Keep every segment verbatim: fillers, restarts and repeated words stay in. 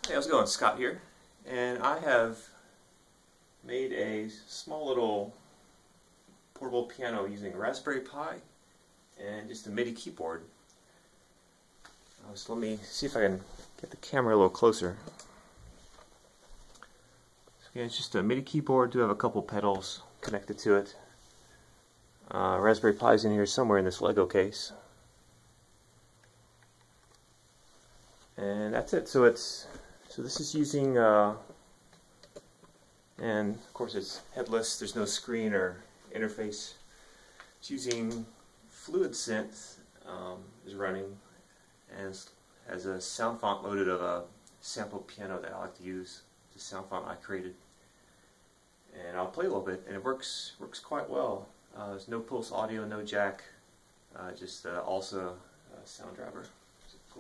Hey, how's it going? Scott here, and I have made a small little portable piano using a Raspberry Pi and just a MIDI keyboard. Uh, so let me see if I can get the camera a little closer. So again, it's just a MIDI keyboard. Do have a couple pedals connected to it. Uh, Raspberry Pi's in here somewhere in this Lego case. And that's it. So it's so this is using uh, and of course it's headless. There's no screen or interface. It's using fluidsynth um, is running and has a soundfont loaded of a sample piano that I like to use. It's a soundfont I created, and I'll play a little bit, and it works works quite well. Uh, there's no pulse audio, no jack, uh, just uh, also a sound driver. So cool.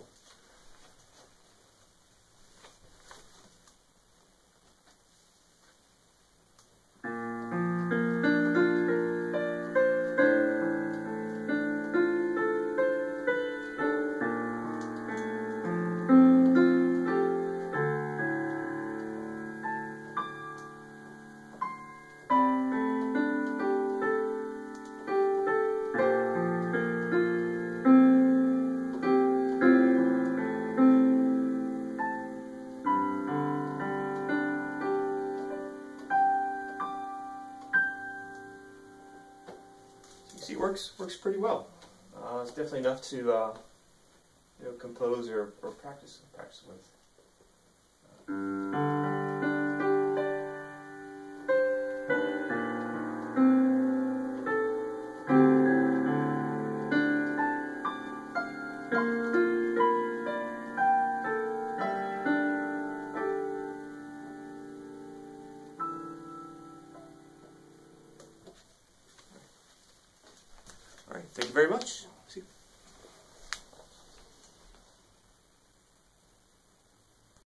See, it works works pretty well. Uh, it's definitely enough to uh, you know, compose or, or practice practice with. All right, thank you very much.